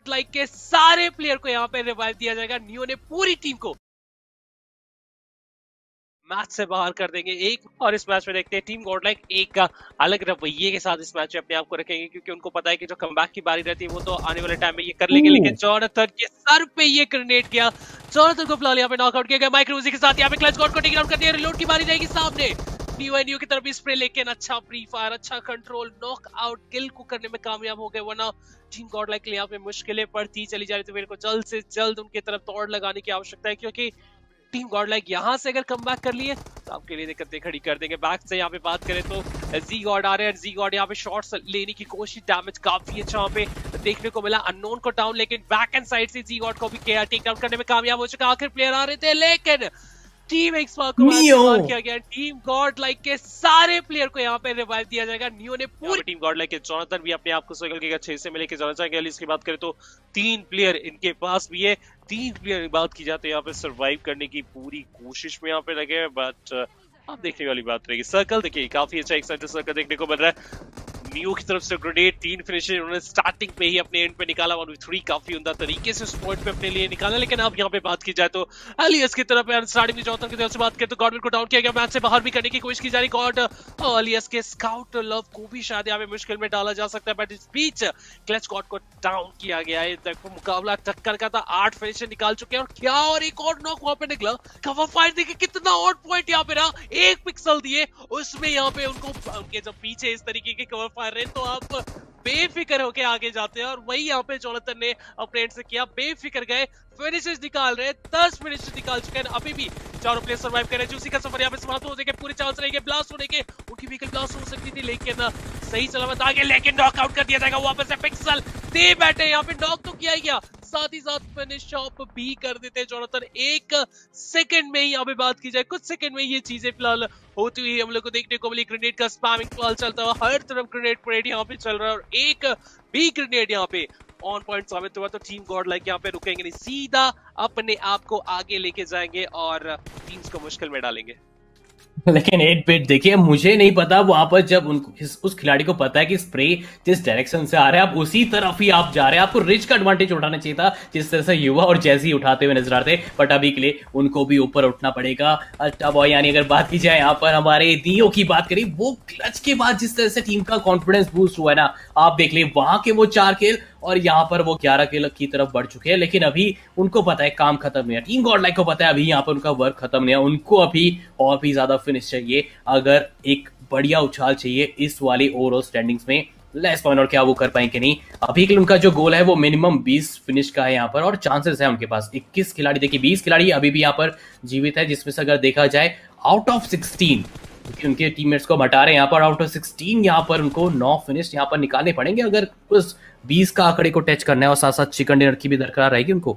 Like के सारे player को यहाँ पे रिवाइव दिया जाएगा। नियो ने पूरी टीम को मैच से बाहर कर देंगे एक, और इस मैच में देखते हैं टीम गॉड लाइक एक अलग रवैये के साथ इस मैच में अपने आप को रखेंगे, क्योंकि उनको पता है कि जो कमबैक की बारी रहती है वो तो आने वाले टाइम में ये कर लेंगे। लेकिन जॉनथन के सर पे ये ग्रेनेड किया, जॉनथन को फिलहाल यहाँ पे नॉकआउट किया गया। माइक रोजी के साथ यहाँ पे क्लच गॉड को टेक डाउन कर दिया। रिलोड की बारी रहेगी सामने, नियो की तरफ स्प्रे लेकिन अच्छा प्री फायर, अच्छा कंट्रोल, नॉक आउट किल को करने में कामयाब हो गए। वरना टीम गॉड लाइक के लिए यहाँ पे मुश्किलें पड़ती चली जा रही, तो मेरे को जल्द से जल्द उनकी तरफ दौड़ लगाने की आवश्यकता है, क्योंकि टीम गॉड लाइक यहाँ से अगर कम बैक कर लिए तो आपके लिए दिक्कतें खड़ी कर देंगे। बैक से यहाँ पे बात करें तो जी गॉड आ रहे हैं, जी गॉड यहाँ पे शॉट्स लेने की कोशिश, डैमेज काफी अच्छा यहाँ पे देखने को मिला। अननोन को डाउन, लेकिन बैक एंड साइड से जी गॉड को भी टेक डाउन करने में कामयाब हो चुका। आखिर प्लेयर आ रहे थे, लेकिन टीम एक्सपार्क को मार किया गया। टीम गॉड लाइक के सारे प्लेयर को यहाँ पे रिवाइव दिया जाएगा। नियो ने पूरी टीम गॉड लाइक के जॉनथन भी अपने आप को स्ट्रगल किया 6 से मिले के जाना चाहेंगे। इसकी बात करें तो 3 प्लेयर इनके पास भी है, 3 प्लेयर की बात की जाती है यहाँ पे सर्वाइव करने की पूरी कोशिश में यहाँ पे लगे हैं। बट आप देखने वाली बात रहेगी। सर्कल देखिए काफी अच्छा एक्साइटेड सर्कल देखने को मिल रहा है। नियो की तरफ से ग्रेनेड 3 फिनिशर उन्होंने स्टार्टिंग पे ही अपने एंड पे निकाला। 1v3 काफी उम्दा तरीके से उस पॉइंट पे अपने लिए निकाला। लेकिन अब यहाँ पे बात की जाए तो एलियस की तरफ स्टार्टिंग में जॉनथन की तरफ से बात करें तो गॉडविन को डाउन किया गया, मैच से बाहर भी करने की कोशिश की जा रही। गॉड एलियस के स्काउट लव को भी शायद यहाँ पे मुश्किल में डाला जा सकता है, बट इस बीच क्लच गॉड को डाउन किया गया है। देखो मुकाबला टक्कर का था, 8 फिनिशर निकाल चुके हैं और क्या और एक और नॉक वहां पे निकला। कवर फायर देखिए कितना ऑड पॉइंट यहाँ पे रहा, 1 पिक्सल दिए उसमें यहाँ पे उनके जब पीछे इस तरीके के कवर फायर रहे तो आप बेफिक्र होके आगे जाते हैं। और वही यहाँ पे जॉनथन ने अपने एंड से किया, बेफिक्र गए, फिनिशेस निकाल रहे, 10 फिनिशेस निकाल चुके हैं। अभी भी चारों प्लेयर सर्वाइव कर रहे हैं। जूसी का सफर यहाँ पे समाप्त हो जाएगा, पूरे चांस रहेंगे ब्लास्ट होने के। उनकी व्हीकल ब्लास्ट हो सकती थी लेकिन सही सलामत आगे, लेकिन नॉकआउट कर दिया जाएगा। वापस से पिक्सल दे बैठे, यहाँ पे नॉक तो किया ही गया, साथ ही साथ फिनिश ऑफ भी कर देते हैं जॉनथन। 1 सेकंड में ही यहाँ पे बात की जाए, कुछ सेकंड में ये चीजें फिलहाल होती हुई हम लोग को देखने को मिली। ग्रेनेड का स्पैमिंग फिलहाल चलता हुआ, हर तरफ ग्रेनेड परेड यहाँ पे चल रहा है और एक भी ग्रेनेड यहाँ पे ऑन पॉइंट साबित हुआ तो टीम गॉड लाइक यहाँ पे रुकेंगे नहीं, सीधा अपने आप को आगे लेके जाएंगे और टीम्स को मुश्किल में डालेंगे। लेकिन 8 बिट देखिए, मुझे नहीं पता वहां पर जब उस खिलाड़ी को पता है कि स्प्रे जिस डायरेक्शन से आ रहा है आप उसी तरफ ही आप जा रहे हैं। आपको रिच का एडवांटेज उठाना चाहिए था, जिस तरह से युवा और जैसी उठाते हुए नजर आते, बट अभी के लिए उनको भी ऊपर उठना पड़ेगा। अच्छा बॉय, यानी अगर बात की जाए यहाँ पर हमारे नियो की बात करें, वो क्लच के बाद जिस तरह से टीम का कॉन्फिडेंस बूस्ट हुआ है ना, आप देख ले वहां के वो 4 किल और यहाँ पर वो 11 किल की तरफ बढ़ चुके हैं। लेकिन अभी उनको पता है काम खत्म नहीं है, टीम गॉड लाइक को पता है अभी यहाँ पर उनका वर्क खत्म नहीं है, उनको अभी और भी ज्यादा फिनिश चाहिए। अगर एक बढ़िया उछाल चाहिए इस वाली ओवरऑल स्टैंडिंग्स में, लेस पॉइंट और क्या वो कर पाएंगे नहीं। अभी के लिए उनका जो गोल है वो मिनिमम 20 फिनिश का है यहाँ पर, और चांसेस है उनके पास 21 खिलाड़ी, देखिए 20 खिलाड़ी अभी भी यहाँ पर जीवित है, जिसमें से अगर देखा जाए आउट ऑफ 16 क्योंकि उनके टीममेट्स को हटा रहे हैं यहाँ पर, आउट ऑफ 16 यहाँ पर उनको 9 फिनिश यहाँ पर निकालने पड़ेंगे अगर उस 20 का आंकड़े को टच करना है, और साथ साथ चिकन डिनर की भी दरकार रहेगी उनको।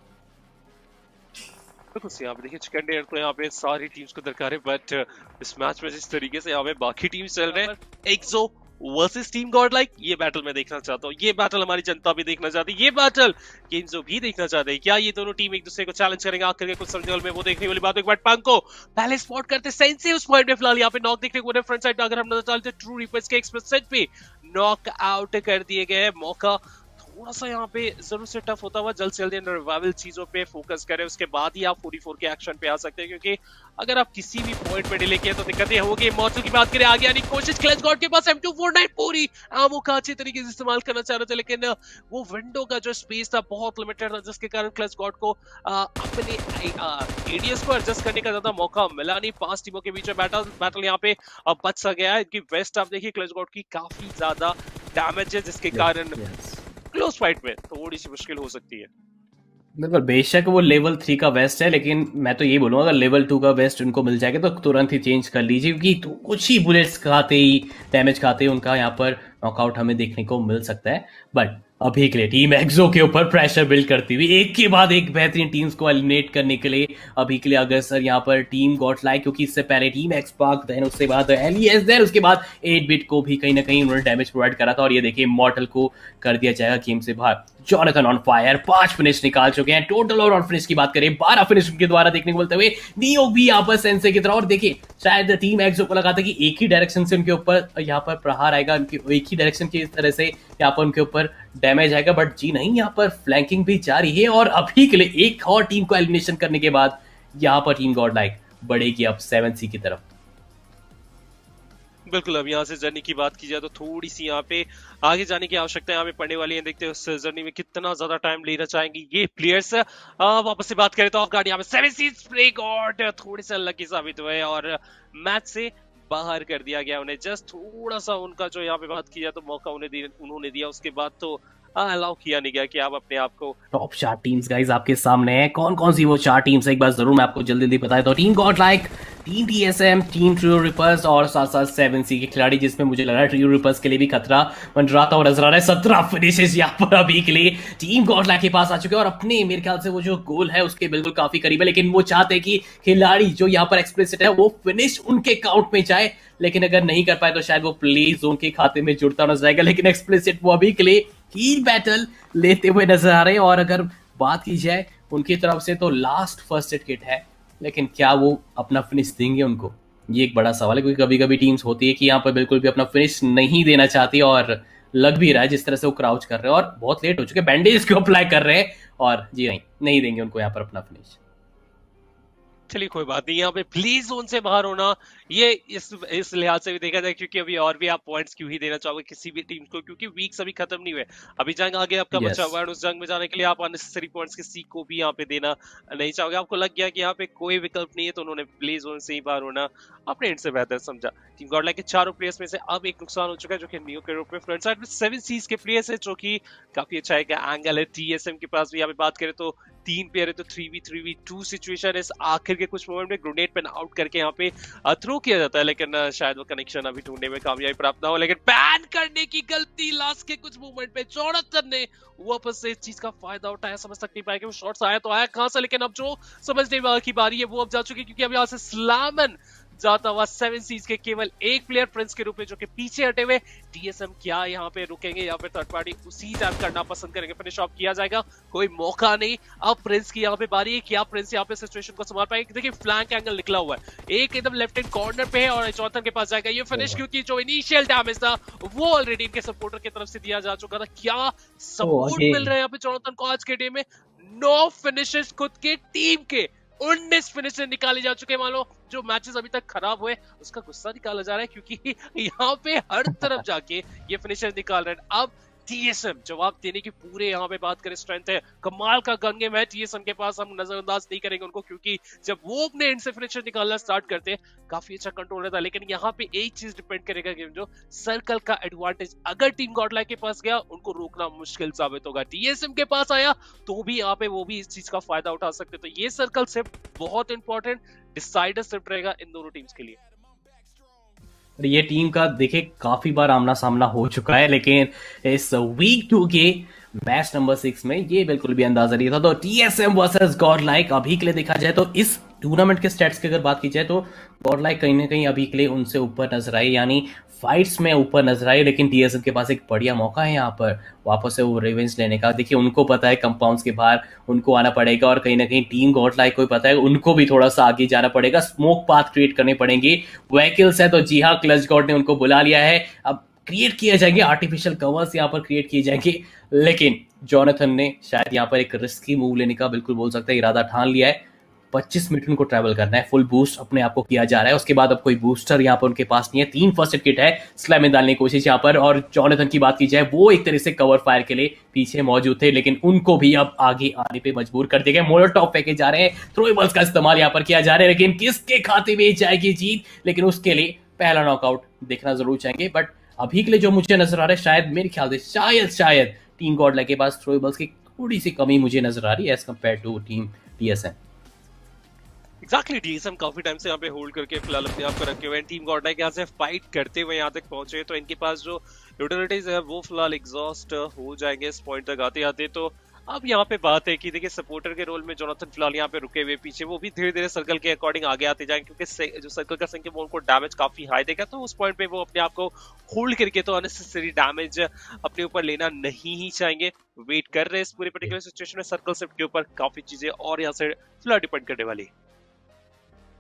यहाँ पे देखिए चिकन डिनर तो यहाँ पे सारी टीम्स को दरकार है, बट इस मैच में जिस तरीके से यहाँ पे बाकी टीम्स चल रहे हैं, Exo versus team god like, ये बैटल मैं देखना चाहता हूँ, ये बैटल हमारी जनता भी देखना चाहती है, ये बैटल गेम्सो भी देखना चाहते हैं। क्या ये दोनों टीम एक दूसरे को चैलेंज करेंगे आखिर के कुछ समझौल में, वो देखने वाली बात है। बट पंको पहले स्पॉट करते सेंसे उस पॉइंट में फिलहाल यहाँ पे नॉक देखने को मिला। फ्रंट साइड अगर हम नजर डालते ट्रू रिपर्स के एक्सपेक्टेड पे नॉक आउट कर दिए गए। मौका थोड़ा सा यहाँ पे जरूर से टफ होता हुआ, जल्द से जल्द रिवाइवल चीजों पे फोकस करें, उसके बाद ही आप 44 के एक्शन पे आ सकते हैं, क्योंकि अगर आप किसी भी पॉइंट पे डिले किए तो दिक्कतें होगी। मॉर्टल की बात करें आगे आने की कोशिश, क्लच गॉड के पास M249 पूरी आमो का अच्छी तरीके से इस्तेमाल करना चाह रहे थे, लेकिन वो विंडो का जो स्पेस था बहुत लिमिटेड था, जिसके कारण क्लच गॉड को अपने एडीएस को एडजस्ट करने का ज्यादा मौका मिला नहीं। 5 टीमों के बीच में बैटल यहाँ पे बच सा गया है। इनकी वेस्ट आप देखिए क्लच गॉड की काफी ज्यादा डैमेज है, जिसके कारण क्लोज फाइट में थोड़ी सी मुश्किल हो सकती है। बिल्कुल, बेशक वो लेवल 3 का वेस्ट है, लेकिन मैं तो ये बोलूंगा अगर लेवल 2 का वेस्ट उनको मिल जाएगा तो तुरंत ही चेंज कर लीजिए, क्योंकि तो कुछ ही बुलेट्स खाते ही डैमेज खाते ही उनका यहाँ पर नॉकआउट हमें देखने को मिल सकता है। बट अभी के लिए टीम एक्सो के ऊपर प्रेशर बिल्ड करती हुई एक के बाद एक बेहतरीन टीम्स को एलिमिनेट करने के लिए अभी के लिए अग्रसर यहाँ पर टीम गॉड लाइक, क्योंकि इससे पहले टीम एक्सपार्क, देन उसके बाद एलियस, देन उसके बाद 8 बिट को भी कहीं ना कहीं उन्होंने डैमेज प्रोवाइड करा था। और ये देखिए मॉर्टल को कर दिया जाएगा गेम से बाहर। जॉनथन ऑन फायर 5 फिनिश निकाल चुके हैं टोटल, और ऑन फिनिश की बात करें 12 फिनिश उनके द्वारा देखने को मिलते हुए। नियो भी यहाँ पर सेंसे की तरह, और देखिए शायद टीम एक्सो को लगा था कि एक ही डायरेक्शन से उनके ऊपर यहाँ पर प्रहार आएगा, एक ही डायरेक्शन की तरह से यहाँ पर उनके ऊपर डैमेज आएगा, बट जी नहीं, यहाँ पर फ्लैंकिंग भी जारी है और अभी के लिए एक और टीम को एलिमिनेशन करने के बाद यहाँ पर टीम गॉड लाइक बढ़ेगी अब 7C की तरफ। बिल्कुल, अब यहाँ से जर्नी की बात की जाए तो थोड़ी सी यहाँ पे आगे जाने की आवश्यकता यहाँ पे पड़ने वाली है। देखते हैं उस जर्नी में कितना ज्यादा टाइम लेना चाहेंगे ये प्लेयर्स। वापस से बात करें तो ऑफ यहाँ पे 7C स्प्रे गॉड थोड़े से अनलकी साबित हुए और मैच से बाहर कर दिया गया उन्हें। जस्ट थोड़ा सा उनका जो यहाँ पे बात की जाए तो मौका उन्होंने दिया, उसके बाद तो अलाउ किया नहीं गया कि आप अपने आप को। टॉप 4 टीम्स गाइस आपके सामने है। कौन कौन सी वो 4 टीम्स है एक बार जरूर मैं आपको जल्दी जल्दी बताया। तो team god like, team TSM, team trio rippers और साथ साथ 7C के खिलाड़ी, जिसमें मुझे लग रहा है ट्रियो रिपर्स के लिए भी खतरा मंडराता हुआ नजर आ रहा है। 17 फिनिशेस यहाँ पर अभी के लिए टीम गॉड लाइक के पास आ चुके हैं और अपने मेरे ख्याल से वो जो गोल है उसके बिल्कुल काफी करीब है, लेकिन वो चाहते हैं कि खिलाड़ी जो यहाँ पर एक्सप्लिसिट है वो फिनिश उनके काउंट में जाए, लेकिन अगर नहीं कर पाए तो शायद वो प्ले जोन के खाते में जुड़ता नजर आएगा। लेकिन एक्सप्लिसिट वो अभी के लिए हील बैटल लेते हुए नजर आ रहे हैं और अगर बात की जाए उनकी तरफ से तो लास्ट फर्स्ट एड किट है, लेकिन क्या वो अपना फिनिश देंगे उनको, ये एक बड़ा सवाल है। क्योंकि कभी कभी टीम्स होती है कि यहाँ पर बिल्कुल भी अपना फिनिश नहीं देना चाहती और लग भी रहा है जिस तरह से वो क्राउच कर रहे हैं और बहुत लेट हो चुके, बैंडेज को अप्लाई कर रहे हैं और जी नहीं देंगे उनको यहाँ पर अपना फिनिश। चलिए कोई बात नहीं, यहाँ पे प्लीज जोन से बाहर होना ये इस लिहाज से भी देखा जाए क्योंकि अभी और भी आप पॉइंट्स क्यों ही देना चाहोगे किसी भी टीम को, क्योंकि वीक्स अभी खत्म नहीं हुए। अभी जंग आगे आपका Yes. बचा हुआ है, उस जंग में जाने के लिए आप अननेसेसरी पॉइंट्स किसी को भी यहाँ पे देना नहीं चाहोगे। आपको लग गया कि यहाँ पे कोई विकल्प नहीं है तो उन्होंने प्ले जोन से ही बाहर होना अपने एंड से बेहतर समझा। टीम गॉड लाइक के चारों प्लेयर्स में से अब एक नुकसान हो चुका है जो कि नियो के रूप में फ्रंट साइड में 7Cs के प्लेयर्स है, जो कि काफी अच्छा है एंगल है। TSM के पास भी यहाँ पे बात करें तो 3 प्लेयर है तो 3v2 सिचुएशन इस आखिर के कुछ मोमेंट में ग्रेनेड पे आउट करके यहाँ पे थ्रो किया जाता है, लेकिन शायद वो कनेक्शन अभी ढूंढने में कामयाबी प्राप्त ना हो। लेकिन बैन करने की गलती लास्ट के कुछ मूवमेंट पे जोनाथन ने वापस से इस चीज का फायदा उठाया। समझ तक नहीं पाया कि वो शॉट्स आया तो आया कहां से, लेकिन अब जो समझने की बारी है वो अब जा चुकी है, क्योंकि अब यहाँ से स्लैमन जाता हुआ 7Cs के केवल एक प्लेयर प्रिंस के रूप में जो कि पीछे हटे हुए। TSM क्या यहाँ पे रुकेंगे या फिर थर्ड पार्टी उसी टाइम करना पसंद करेंगे, फिनिश ऑफ किया जाएगा, कोई मौका नहीं। अब प्रिंस की यहाँ पे बारी है, क्या प्रिंस यहाँ पे सिचुएशन को संभाल पाएंगे? देखिए फ्लैंक एंगल निकला हुआ है, एक एकदम लेफ्ट हैंड कॉर्नर पे है और जोनाथन के पास जाएगा ये फिनिश, क्योंकि जो इनिशियल डैमेज था वो ऑलरेडी इनके सपोर्टर की तरफ से दिया जा चुका था। क्या सपोर्ट मिल रहा है यहाँ पे जोनाथन को आज के डे में? 9 फिनिशेस खुद के टीम के, 19 फिनिशेस निकाले जा चुके हैं। मान लो जो मैचेस अभी तक खराब हुए उसका गुस्सा निकाला जा रहा है, क्योंकि यहाँ पे हर तरफ जाके ये फिनिशेस निकाल रहे हैं। अब TSM जवाब देने की पूरे यहाँ पे बात करें स्ट्रेंथ है, कमाल का गन गेम है TSM के पास, हम नजरअंदाज नहीं करेंगे उनको, क्योंकि जब वो अपने एंड से फिनिशर निकालना स्टार्ट करते हैं काफी अच्छा कंट्रोल रहता है। लेकिन यहाँ पे एक चीज डिपेंड करेगा गेम जो सर्कल का एडवांटेज अगर टीम गॉडलाइक के पास गया उनको रोकना मुश्किल साबित होगा। TSM के पास आया तो भी यहाँ पे वो भी इस चीज का फायदा उठा सकते, तो ये सर्कल शिफ्ट बहुत इंपॉर्टेंट डिसाइडर शिफ्ट रहेगा इन दोनों टीम्स के लिए। ये टीम का देखिए काफी बार आमना सामना हो चुका है, लेकिन इस वीक 2 के मैच नंबर 6 में ये बिल्कुल भी अंदाजा नहीं था। तो TSM वर्सेस गॉड लाइक अभी के लिए देखा जाए तो इस टूर्नामेंट के स्टैट्स की अगर बात की जाए तो गॉड लाइक कहीं ना कहीं अभी के लिए उनसे ऊपर नजर आई, यानी फाइट्स में ऊपर नजर आई। लेकिन TSM के पास एक बढ़िया मौका है यहाँ पर वापस से वो रिवेंज लेने का। देखिए उनको पता है कंपाउंड्स के बाहर उनको आना पड़ेगा और कहीं ना कहीं टीम गॉड लाइक को पता है उनको भी थोड़ा सा आगे जाना पड़ेगा, स्मोक पाथ क्रिएट करने पड़ेंगे। व्हीकल्स है तो जी हाँ, क्लच गॉड ने उनको बुला लिया है, अब क्रिएट किए जाएंगे आर्टिफिशियल कवर्स यहाँ पर क्रिएट किए जाएंगे। लेकिन जोनाथन ने शायद यहाँ पर एक रिस्की मूव लेने का बिल्कुल बोल सकते हैं इरादा ठान लिया है। 25 मिनट उनको ट्रैवल करना है, फुल बूस्ट अपने आप को किया जा रहा है, उसके बाद अब कोई बूस्टर यहाँ पर उनके पास नहीं है। 3 फर्स्ट एड किट है, स्लैम में डालने की कोशिश यहाँ पर। और जोनाथन की बात की जाए वो एक तरह से कवर फायर के लिए पीछे मौजूद थे, लेकिन उनको भी अब आगे आने पे मजबूर कर दिया गया। मोलोटॉप फेंके जा रहे हैं, थ्रोएबल्स का इस्तेमाल यहाँ पर किया जा रहा है, लेकिन किसके खाते में जाएगी जीत? लेकिन उसके लिए पहला नॉकआउट देखना जरूर चाहेंगे। बट अभी के लिए जो मुझे नजर आ रहा है शायद मेरे ख्याल से शायद टीम गॉड लाइक के पास थ्रोएबल्स की थोड़ी सी कमी मुझे नजर आ रही है as compare to team TSM। Exactly TSM काफी टाइम से यहाँ पे होल्ड करके फिलहाल अपने आप को रखे हुए हैं। टीम गॉड लाइक यहाँ से फाइट करते हुए यहाँ तक पहुंचे तो इनके पास जो यूटिलिटीज है वो फिलहाल एग्जॉस्ट हो जाएंगे इस पॉइंट तक आते आते। तो अब यहाँ पे बात है कि देखिए सपोर्टर के रोल में जोनाथन फिलहाल यहाँ पे रुके हुए पीछे, वो भी धीरे धीरे सर्कल के अकॉर्डिंग आगे आते जाएंगे, क्योंकि जो सर्कल का संख्या वो उनको डैमेज काफी हाई देगा। तो उस पॉइंट पे वो अपने आप को होल्ड करके तो अननेसेसरी डैमेज अपने ऊपर लेना नहीं ही चाहेंगे। वेट कर रहे हैं इस पूरे पर्टिकुलर सिचुएशन में, सर्कल शिफ्ट के ऊपर काफी चीजें और यहाँ से फिलहाल डिपेंड करने वाली।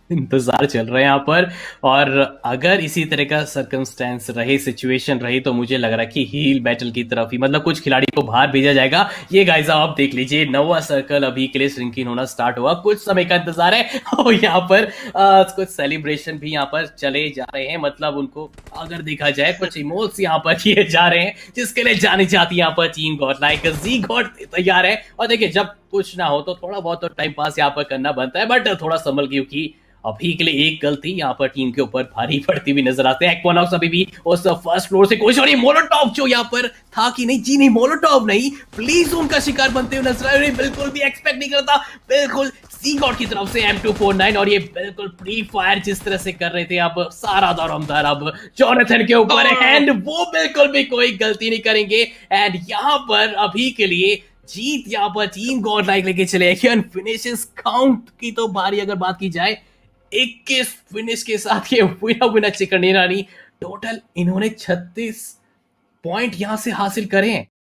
इंतजार चल रहा है यहाँ पर। और अगर इसी तरह का सर्कमस्टेंस रहे, सिचुएशन रही, तो मुझे लग रहा है कि हील बैटल की तरफ ही, मतलब कुछ खिलाड़ी को बाहर भेजा जाएगा। ये गाइस आप देख लीजिए, नवा सर्कल अभी के लिए श्रिंकिंग होना स्टार्ट हुआ, कुछ समय का इंतजार है। और यहाँ पर कुछ सेलिब्रेशन भी यहाँ पर चले जा रहे हैं, मतलब उनको अगर देखा जाए कुछ इमोट्स यहाँ पर किए जा रहे हैं, जिसके लिए जानी चाहती है यहाँ पर टीम गॉड लाइक जी गॉड तैयार है। और देखिए, जब कुछ ना हो तो थोड़ा बहुत तो टाइम पास यहाँ पर करना बनता है, बट थोड़ा संभल, क्योंकि अभी के लिए एक गलती यहाँ पर टीम के ऊपर भारी पड़ती हुई नजर आते हैं। एक्वानॉक्स अभी भी उस फर्स्ट फ्लोर से कोशिश, और ये मोलोटॉव जो यहाँ पर था कि नहीं, जी नहीं, मोलोटॉव नहीं, प्लीज उनका शिकार बनते हुए नजर आ रहे, बिल्कुल भी एक्सपेक्ट नहीं करता। बिल्कुल सी गॉड की तरफ से M249, और ये बिल्कुल प्री फायर जिस तरह से कर रहे थे, अब सारा दौरमदार अब जोनाथन के ऊपर है, एंड वो बिल्कुल भी कोई गलती नहीं करेंगे। एंड यहाँ पर अभी के लिए जीत यहाँ पर टीम गॉड लाइक लेके चले। फिनिशेस काउंट की तो बारी अगर बात की जाए, 21 फिनिश के साथ ये विनर चिकन डिनर, टोटल इन्होंने 36 पॉइंट यहां से हासिल करे हैं।